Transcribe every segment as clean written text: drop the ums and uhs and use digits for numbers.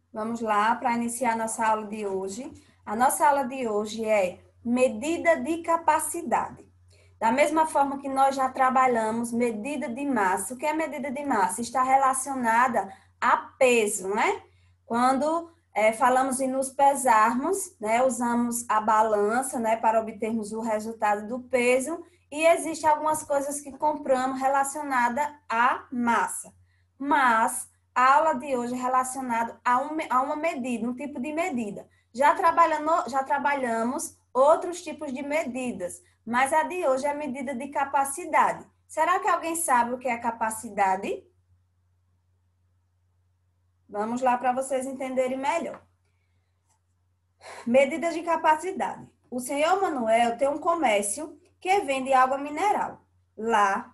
Vamos lá para iniciar a nossa aula de hoje. A nossa aula de hoje é medida de capacidade. Da mesma forma que nós já trabalhamos medida de massa. O que é medida de massa? Está relacionada a peso, né? Quando falamos em nos pesarmos, né? Usamos a balança, né? Para obtermos o resultado do peso. E existem algumas coisas que compramos relacionada à massa. Mas a aula de hoje é relacionada a uma medida, um tipo de medida. Já trabalhamos outros tipos de medidas, mas a de hoje é a medida de capacidade. Será que alguém sabe o que é capacidade? Vamos lá para vocês entenderem melhor. Medidas de capacidade. O senhor Manuel tem um comércio que vende água mineral. Lá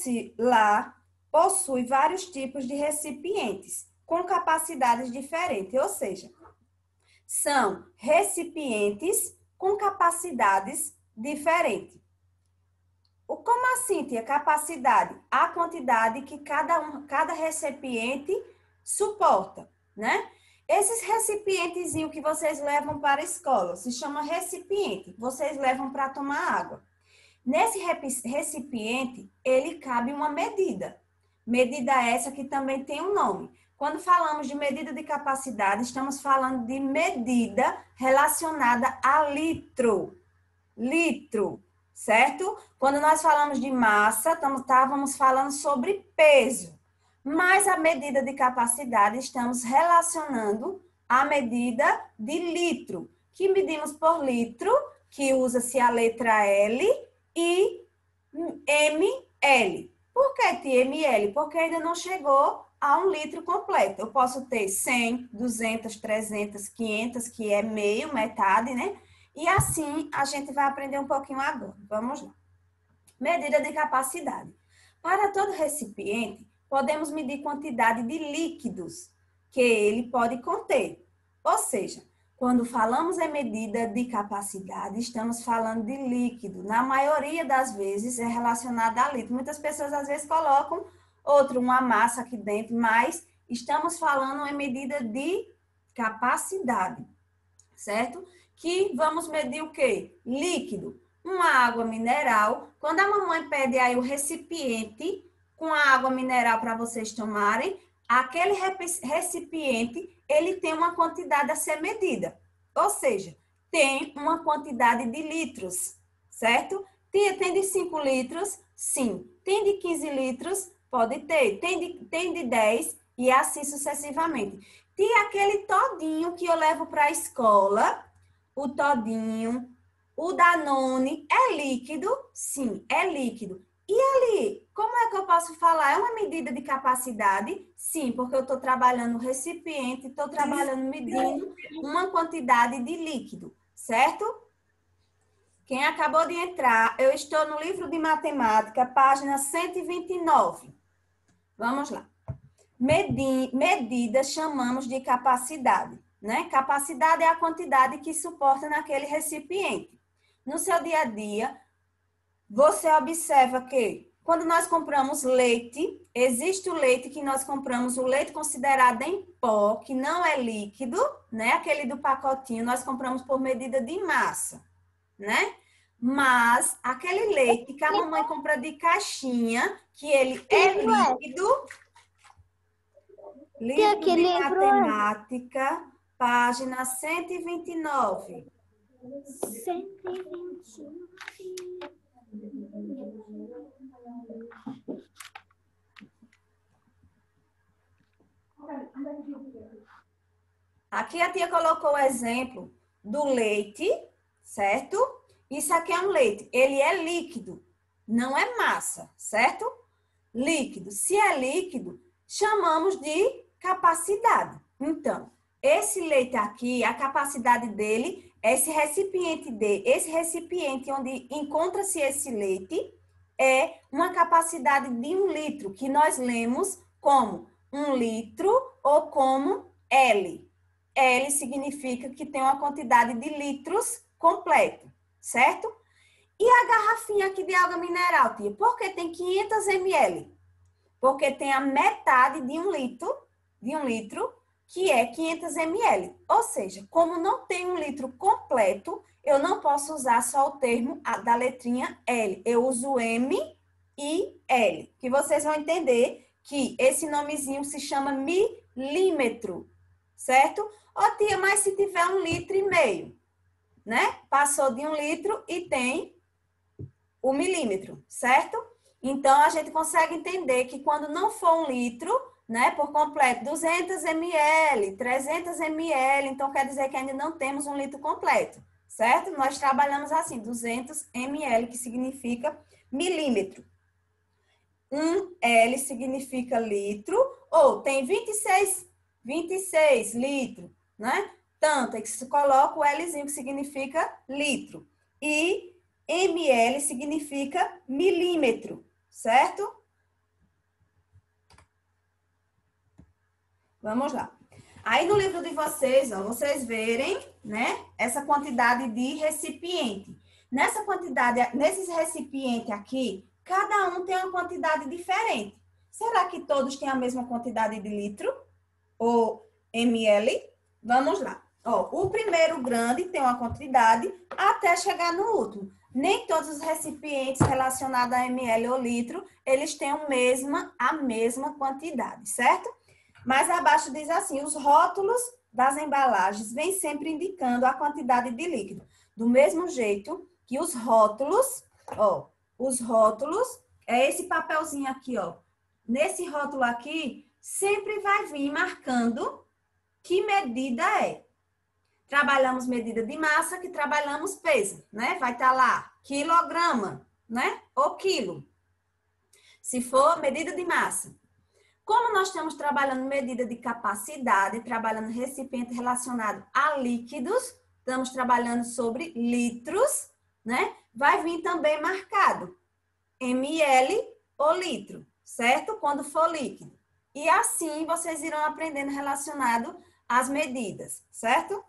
possui vários tipos de recipientes com capacidades diferentes, ou seja, são recipientes com capacidades diferentes. Como assim, tia? Capacidade? A quantidade que cada recipiente suporta, né? Esses recipientezinhos que vocês levam para a escola, se chama recipiente, vocês levam para tomar água. Nesse recipiente, ele cabe uma medida. Medida essa que também tem um nome. Quando falamos de medida de capacidade, estamos falando de medida relacionada a litro. Litro, certo? Quando nós falamos de massa, estávamos falando sobre peso. Mas a medida de capacidade, estamos relacionando a medida de litro, que medimos por litro, que usa-se a letra L e ml. Por que ml? Porque ainda não chegou a 1 litro completo. Eu posso ter 100, 200, 300, 500, que é meio, metade, né? E assim a gente vai aprender um pouquinho agora. Vamos lá. Medida de capacidade. Para todo recipiente, podemos medir quantidade de líquidos que ele pode conter. Ou seja, quando falamos em medida de capacidade, estamos falando de líquido. Na maioria das vezes é relacionada a líquido. Muitas pessoas às vezes colocam uma massa aqui dentro, mas estamos falando em medida de capacidade, certo? Que vamos medir o quê? Líquido. Uma água mineral. Quando a mamãe pede aí o recipiente com a água mineral para vocês tomarem, aquele recipiente, ele tem uma quantidade a ser medida. Ou seja, tem uma quantidade de litros, certo? Tem de 5 litros? Sim. Tem de 15 litros? Pode ter. Tem de 10 e assim sucessivamente. Tem aquele todinho que eu levo para a escola, o todinho, o Danone, é líquido? Sim, é líquido. E ali, como é que eu posso falar? É uma medida de capacidade? Sim, porque eu estou trabalhando no recipiente, estou trabalhando medindo uma quantidade de líquido, certo? Quem acabou de entrar, eu estou no livro de matemática, página 129. Vamos lá. Medida chamamos de capacidade, né? Capacidade é a quantidade que suporta naquele recipiente. No seu dia a dia, você observa que quando nós compramos leite, existe o leite que nós compramos, o leite considerado em pó, que não é líquido, né? Aquele do pacotinho, nós compramos por medida de massa, né? Mas aquele leite que a mamãe compra de caixinha, que ele é líquido, livro de matemática, página 129. 129. Aqui a tia colocou o exemplo do leite, certo? Isso aqui é um leite. Ele é líquido, não é massa, certo? Líquido. Se é líquido, chamamos de capacidade. Então, esse leite aqui, a capacidade dele, esse recipiente onde encontra-se esse leite, é uma capacidade de 1 litro, que nós lemos como 1 litro ou como L. L significa que tem uma quantidade de litros completo, certo? E a garrafinha aqui de água mineral, tia? Por que tem 500 ml? Porque tem a metade de 1 litro, que é 500 ml. Ou seja, como não tem um litro completo, eu não posso usar só o termo da letrinha L. Eu uso M e L, que vocês vão entender que esse nomezinho se chama milímetro, certo? Ó, tia, mas se tiver 1,5 litro, né? Passou de 1 litro e tem o milímetro, certo? Então, a gente consegue entender que quando não for 1 litro, né, por completo, 200 ml, 300 ml, então quer dizer que ainda não temos 1 litro completo, certo? Nós trabalhamos assim, 200 ml, que significa milímetro. 1 L significa litro, ou tem 26 litros, né? Tanto é que se coloca o Lzinho, que significa litro. E ml significa milímetro, certo? Vamos lá. Aí no livro de vocês, ó, vocês verem, né, essa quantidade de recipiente. Nessa quantidade, nesses recipientes aqui, cada um tem uma quantidade diferente. Será que todos têm a mesma quantidade de litro ou ml? Vamos lá. Ó, o primeiro grande tem uma quantidade até chegar no último. Nem todos os recipientes relacionados a ml ou litro, eles têm a mesma quantidade, certo? Mais abaixo diz assim, os rótulos das embalagens vêm sempre indicando a quantidade de líquido. Do mesmo jeito que os rótulos, ó, é esse papelzinho aqui, ó. Nesse rótulo aqui, sempre vai vir marcando que medida é. Trabalhamos medida de massa, que trabalhamos peso, né? Vai estar lá, quilograma, né? Ou quilo. Se for medida de massa. Como nós estamos trabalhando medida de capacidade, trabalhando recipiente relacionado a líquidos, estamos trabalhando sobre litros, né? Vai vir também marcado ml ou litro, certo? Quando for líquido. E assim vocês irão aprendendo relacionado às medidas, certo?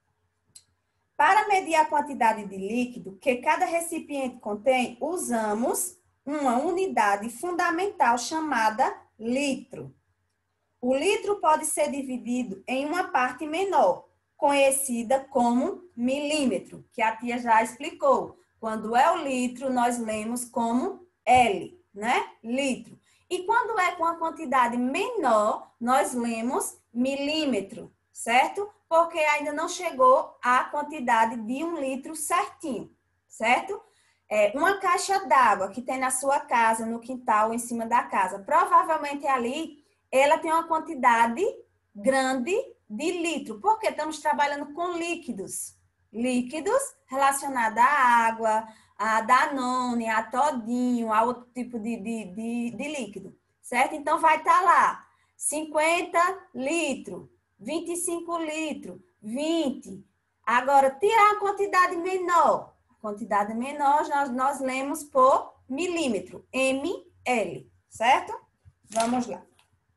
Para medir a quantidade de líquido que cada recipiente contém, usamos uma unidade fundamental chamada litro. O litro pode ser dividido em uma parte menor, conhecida como milímetro, que a tia já explicou. Quando é o litro, nós lemos como L, né? Litro. E quando é com a quantidade menor, nós lemos milímetro, certo? Porque ainda não chegou à quantidade de 1 litro certinho, certo? Uma caixa d'água que tem na sua casa, no quintal ou em cima da casa, provavelmente ali ela tem uma quantidade grande de litro, porque estamos trabalhando com líquidos. Líquidos relacionados à água, a Danone, a Todinho, a outro tipo de líquido, certo? Então, vai estar lá 50 litros, 25 litros, 20. Agora, tirar a quantidade menor. Quantidade menor, nós lemos por milímetro, ml, certo? Vamos lá.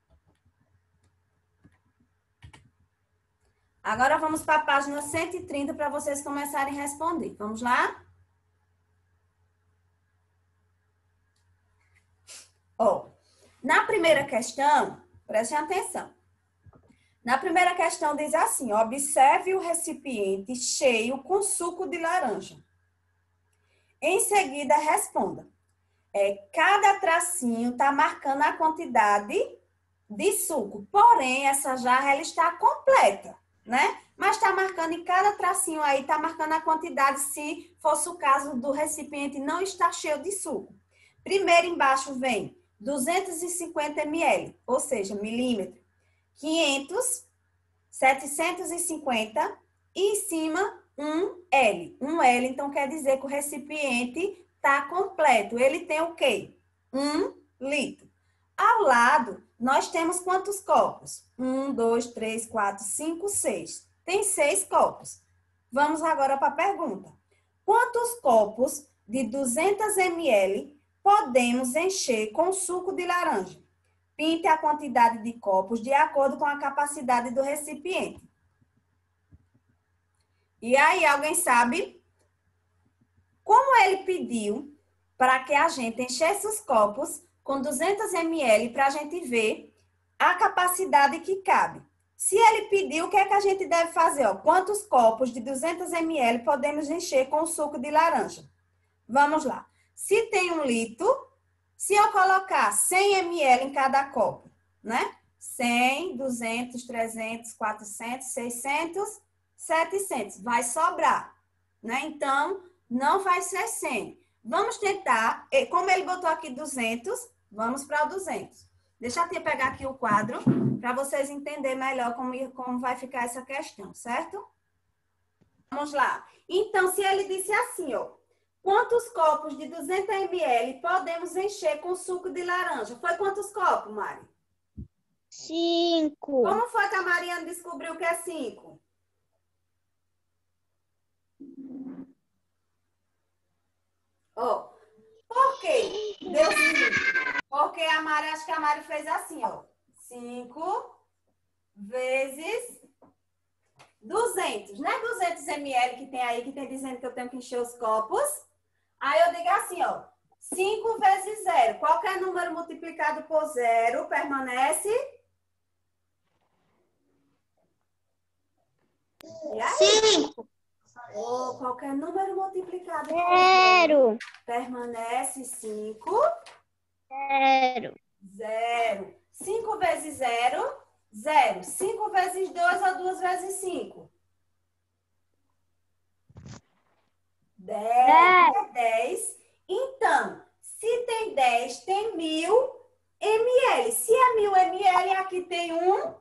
Agora, vamos para a página 130 para vocês começarem a responder. Vamos lá? Ó, na primeira questão, prestem atenção. Na primeira questão diz assim, observe o recipiente cheio com suco de laranja. Em seguida, responda. Cada tracinho está marcando a quantidade de suco, porém, essa jarra ela está completa, né? Mas está marcando em cada tracinho aí, está marcando a quantidade, se fosse o caso do recipiente não estar cheio de suco. Primeiro embaixo vem 250 ml, ou seja, milímetro, 500, 750 e em cima 1 L. 1 L, então quer dizer que o recipiente está completo. Ele tem o quê? 1 litro. Ao lado, nós temos quantos copos? 1, 2, 3, 4, 5, 6. Tem 6 copos. Vamos agora para a pergunta. Quantos copos de 200 ml podemos encher com suco de laranja? Pinte a quantidade de copos de acordo com a capacidade do recipiente. E aí, alguém sabe? Como ele pediu para que a gente enchesse os copos com 200 ml para a gente ver a capacidade que cabe. Se ele pedir, o que é que a gente deve fazer? Ó? Quantos copos de 200 ml podemos encher com o suco de laranja? Vamos lá. Se tem 1 litro, se eu colocar 100 ml em cada copo, né? 100, 200, 300, 400, 600, 700. Vai sobrar, né? Então, não vai ser 100. Vamos tentar, como ele botou aqui 200, vamos para o 200. Deixa eu pegar aqui o quadro para vocês entenderem melhor como vai ficar essa questão, certo? Vamos lá. Então, se ele disse assim, ó, quantos copos de 200 ml podemos encher com suco de laranja? Foi quantos copos, Mari? 5. Como foi que a Mariana descobriu que é 5? Ó, por quê? Deu 5. Porque a Mari, acho que a Mari fez assim, ó. 5 vezes 200, né? 200 ml que tem aí, que tem dizendo que eu tenho que encher os copos. Aí eu digo assim, ó. 5 vezes 0. Qualquer número multiplicado por 0 permanece... E aí? 5. Ou qualquer número multiplicado por 0. permanece 5. 0. 0. 5 vezes 0, 0. 5 vezes 2 ou 2 vezes 5? 10. 10. Então, se tem 10, tem 1000 ml. Se é 1000 ml, aqui tem 1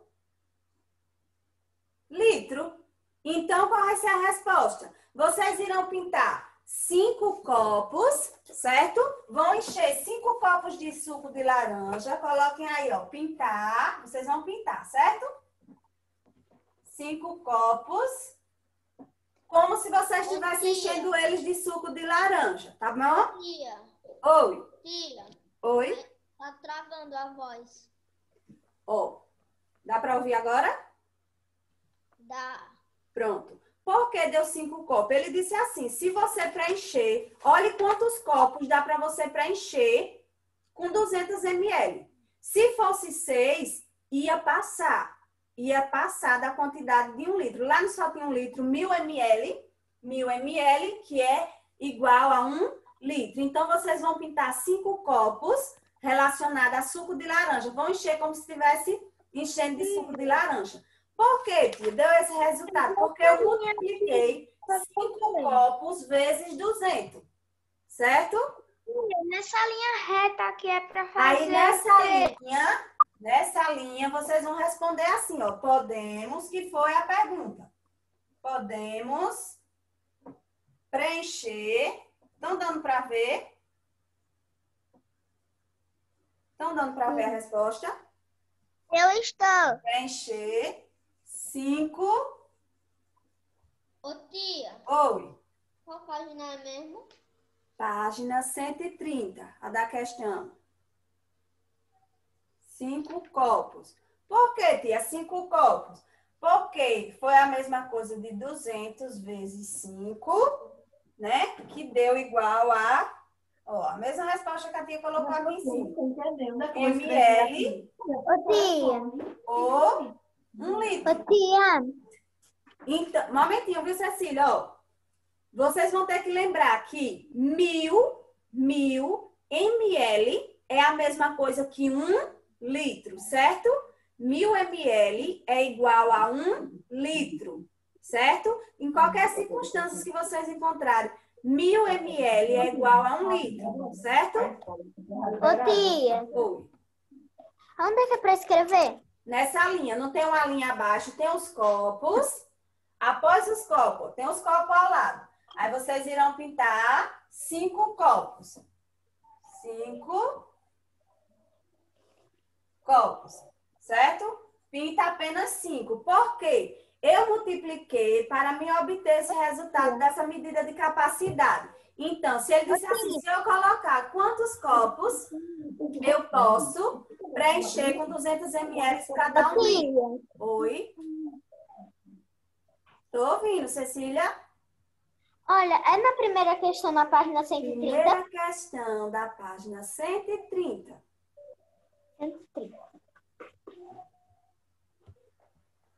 litro. Então, qual vai ser a resposta? Vocês irão pintar 5 copos, certo? Vão encher 5 copos de suco de laranja. Coloquem aí, ó, pintar. Vocês vão pintar, certo? 5 copos. Como se vocês estivessem enchendo eles de suco de laranja, tá bom? Tia. Oi. Tia. Oi. Tá travando a voz. Ó, dá para ouvir agora? Dá. Pronto. Por que deu 5 copos? Ele disse assim, se você preencher, olhe quantos copos dá para você preencher com 200 ml. Se fosse 6, ia passar da quantidade de 1 litro. Lá no só tem 1 litro, 1000 ml, que é igual a 1 litro. Então, vocês vão pintar 5 copos relacionados a suco de laranja. Vão encher como se estivesse enchendo de suco de laranja. Por que, tia, deu esse resultado? Porque eu multipliquei 5 copos vezes 200, certo? Nessa linha reta aqui é para fazer... Aí, nessa linha, vocês vão responder assim, ó. Podemos, que foi a pergunta. Podemos preencher. Estão dando para ver? Estão dando para ver a resposta? Eu estou. Preencher 5. Ô, tia, Oi. qual página é mesmo? Página 130, a da questão. 5 copos. Por que, tia? 5 copos. Porque foi a mesma coisa de 200 vezes 5, né? Que deu igual a... Ó, a mesma resposta que a tia colocou aqui em cima. ml Ô, tia. ou 1 litro. Ô, tia. Então, momentinho, viu, Cecília? Ó, vocês vão ter que lembrar que 1000 ml é a mesma coisa que 1 litro, certo? 1000 ml é igual a 1 litro, certo? Em qualquer circunstância que vocês encontrarem, 1000 ml é igual a 1 litro, certo? Ô, tia. Oi. Onde é que é para escrever? Nessa linha, não tem uma linha abaixo, tem os copos. Após os copos, tem os copos ao lado. Aí vocês irão pintar 5 copos. 5 copos, certo? Pinta apenas 5. Por quê? Eu multipliquei para me obter esse resultado dessa medida de capacidade. Então, se ele disser assim, se eu colocar quantos copos eu posso preencher com 200 ml cada um. Oi? Tô ouvindo, Cecília? Olha, é na primeira questão, na página 130. Primeira questão da página 130. 130.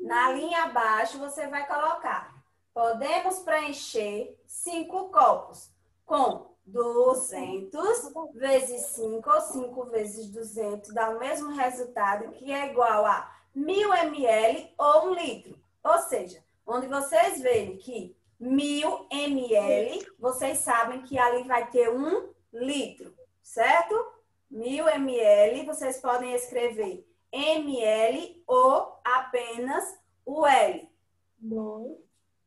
Na linha abaixo, você vai colocar. Podemos preencher 5 copos com 200 vezes 5 ou 5 vezes 200, dá o mesmo resultado, que é igual a 1000 ml ou 1 litro. Ou seja, onde vocês verem que 1000 ml, vocês sabem que ali vai ter 1 litro, certo? 1000 ml, vocês podem escrever ml ou apenas o L. Bom.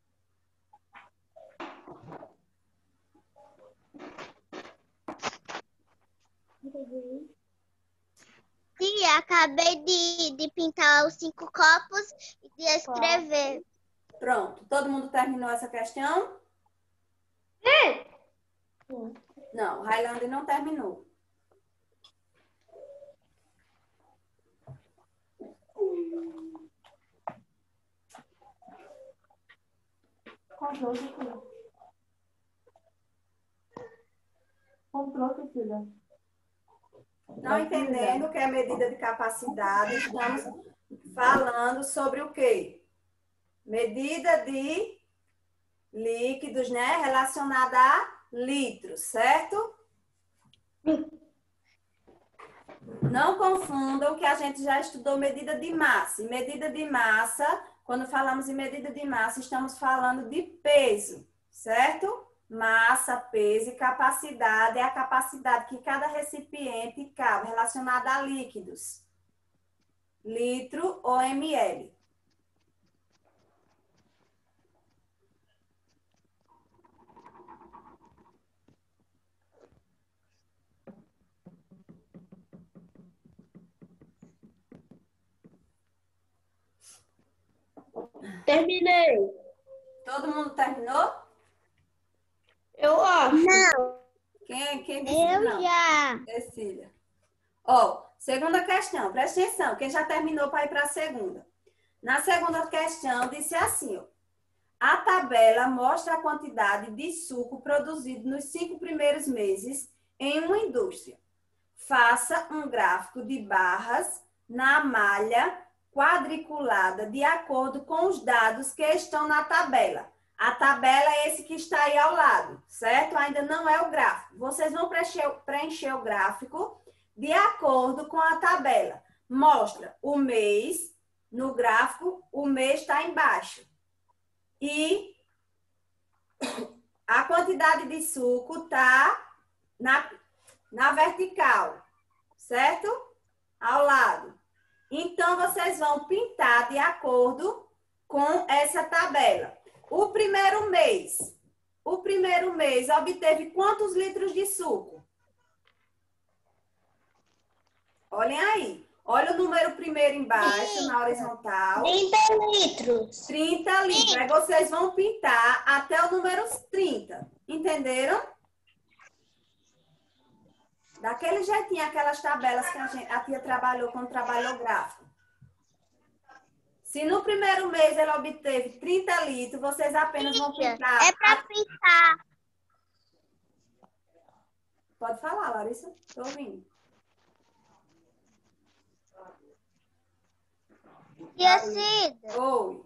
Sim, acabei de pintar os 5 copos e de escrever. Pronto. Todo mundo terminou essa questão? Não, Highlander não terminou. Não entendendo o que é medida de capacidade, estamos falando sobre o quê? Medida de líquidos, né? Relacionada a litros, certo? Não confundam que a gente já estudou medida de massa. Em medida de massa, quando falamos em medida de massa, estamos falando de peso, certo? Massa, peso e capacidade é a capacidade que cada recipiente cabe, relacionada a líquidos. Litro ou ml. Terminei. Todo mundo terminou? Eu acho. Não, Quem disse que não? já. Cecília. Ó, segunda questão, presta atenção. Quem já terminou para ir para a segunda? Na segunda questão, disse assim, ó. A tabela mostra a quantidade de suco produzido nos 5 primeiros meses em uma indústria. Faça um gráfico de barras na malha quadriculada de acordo com os dados que estão na tabela. A tabela é esse que está aí ao lado, certo? Ainda não é o gráfico. Vocês vão preencher o gráfico de acordo com a tabela. Mostra o mês no gráfico, o mês está embaixo. E a quantidade de suco está na vertical, certo? Ao lado. Então, vocês vão pintar de acordo com essa tabela. O primeiro mês obteve quantos litros de suco? Olhem aí. Olha o número primeiro embaixo, na horizontal. 30 litros. 30 litros. Aí vocês vão pintar até o número 30. Entenderam? Daquele jeitinho, aquelas tabelas que a tia trabalhou quando trabalhou gráfico. Se no primeiro mês ela obteve 30 litros, vocês apenas vão pintar... É para pintar. Pode falar, Larissa. Estou ouvindo. Tia Cida. Oi.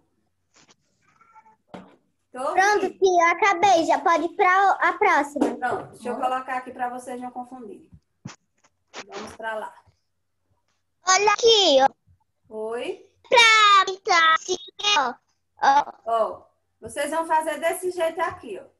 Pronto, tia, acabei. Já pode ir para a próxima. Pronto, deixa eu colocar aqui para vocês não confundirem. Vamos para lá. Olha aqui, ó. Oi. Pra pintar assim, ó. Ó, vocês vão fazer desse jeito aqui, ó.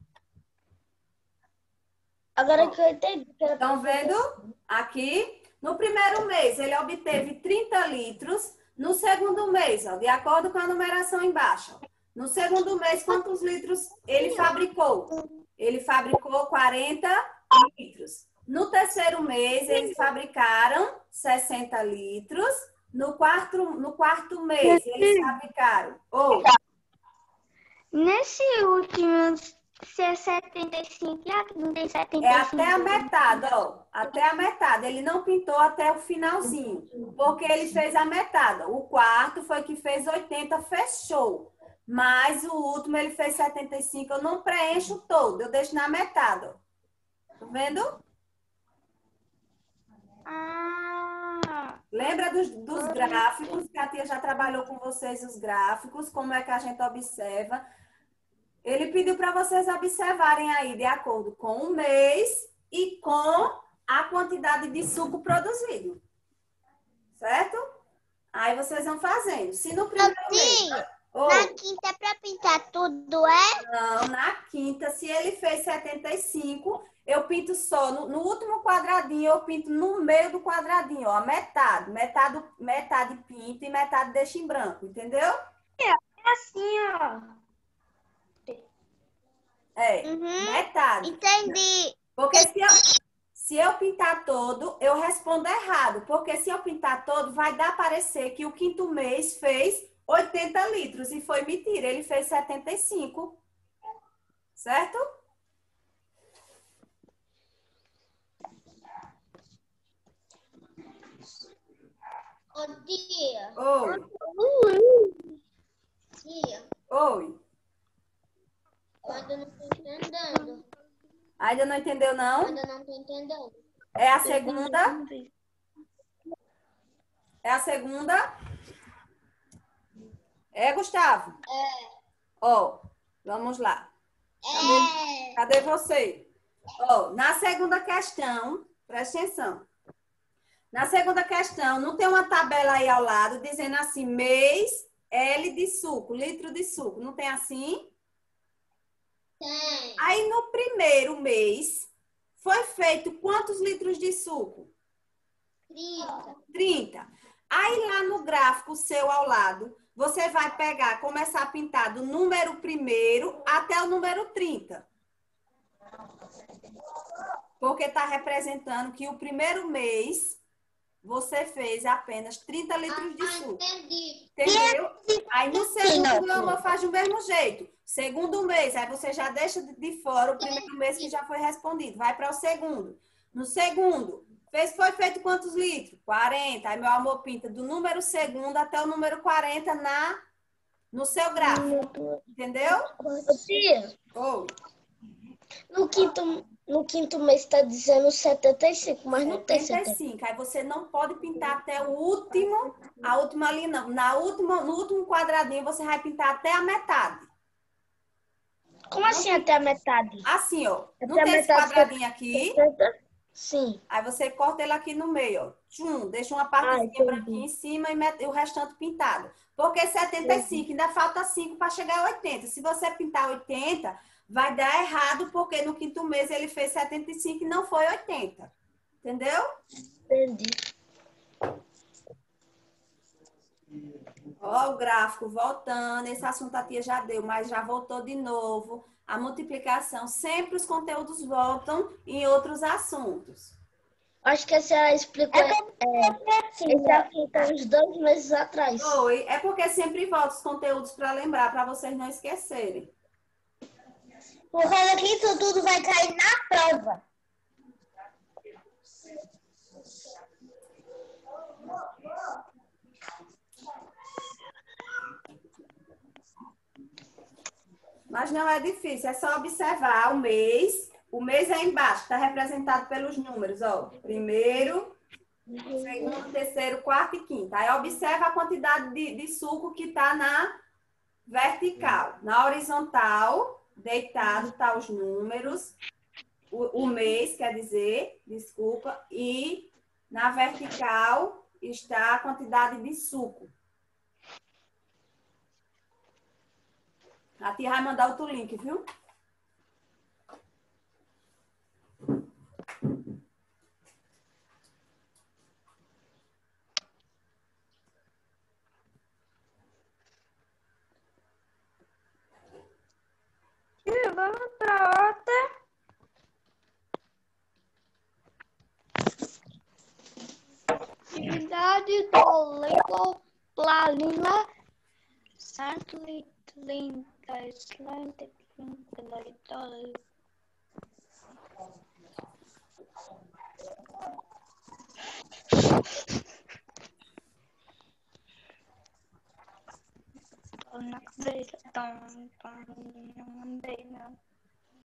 Agora que eu entendi. Estão vendo? Aqui, no primeiro mês, ele obteve 30 litros. No segundo mês, ó, de acordo com a numeração embaixo. Ó. No segundo mês, quantos litros ele fabricou? Ele fabricou 40 litros. No terceiro mês, eles fabricaram 60 litros. No quarto mês, eles fabricaram... Nesse último, se é 75, já que não tem 75. É até a metade, ó. Até a metade. Ele não pintou até o finalzinho, porque ele fez a metade. O quarto foi que fez 80, fechou. Mas o último ele fez 75. Eu não preencho todo, eu deixo na metade, ó. Tá vendo? Ah, Lembra dos gráficos, que a tia já trabalhou com vocês os gráficos, como é que a gente observa. Ele pediu para vocês observarem aí de acordo com o mês e com a quantidade de suco produzido. Certo? Aí vocês vão fazendo. Se no primeiro mês... Sim. Oh, Na quinta é pra pintar tudo, é? não, na quinta, se ele fez 75, eu pinto só no último quadradinho, eu pinto no meio do quadradinho, ó, metade. Metade pinto e metade deixa em branco, entendeu? É assim, ó. É, Uhum. metade. Entendi. Porque se eu pintar todo, eu respondo errado. Porque se eu pintar todo, vai dar a parecer que o quinto mês fez 80 litros. E foi mentira, ele fez 75. Certo? Ô, tia. Oi, Tia, oi. eu ainda não tô entendendo. Ainda não entendeu, Eu não? ainda não tô entendendo. É a segunda? É a segunda? É, Gustavo? Ó, vamos lá. Cadê você? Ó, na segunda questão, presta atenção. Na segunda questão, não tem uma tabela aí ao lado dizendo assim, mês L de suco, litro de suco. Não tem assim? Tem. Aí no primeiro mês, foi feito quantos litros de suco? 30. 30. Aí lá no gráfico seu ao lado, você vai pegar, começar a pintar do número primeiro até o número 30. Porque está representando que o primeiro mês você fez apenas 30 litros de suco. Entendi. Entendeu? Aí no segundo, meu amor, faz do mesmo jeito. Segundo mês, aí você já deixa de fora o primeiro mês que já foi respondido. Vai para o segundo. No segundo, foi feito quantos litros? 40. Aí, meu amor, pinta do número segundo até o número 40 no seu gráfico. Entendeu? Tia, Ou no quinto mês está dizendo 75, mas não tem 70. 75. Aí você não pode pintar até o último, a última linha, não. No último quadradinho, você vai pintar até a metade. Como assim até a metade? Assim, ó. Não Até a tem esse metade quadradinho aqui? 70? Sim. Aí você corta ele aqui no meio, ó. Tchum, deixa uma partezinha entendi. branquinha em cima e o restante pintado. Porque 75, ainda falta 5 para chegar a 80. Se você pintar 80, vai dar errado, porque no quinto mês ele fez 75 e não foi 80. Entendeu? Entendi. Ó, o gráfico voltando. Esse assunto a tia já deu, mas já voltou de novo. A multiplicação, sempre os conteúdos voltam em outros assuntos. Acho que a senhora explicou esse assunto há uns 2 meses atrás. Oi, é porque sempre volta os conteúdos para lembrar, para vocês não esquecerem. Por causa que isso tudo vai cair na prova. Mas não é difícil, é só observar o mês. O mês é embaixo, está representado pelos números, ó. Primeiro, segundo, terceiro, quarto e quinto. Aí observa a quantidade de suco que está na vertical. Na horizontal, deitado, tá os números. O mês, quer dizer, desculpa. E na vertical está a quantidade de suco. A tia vai mandar outro link, viu? Vamos para outra. Atividade do Lego Planila. 130 slide 30 Não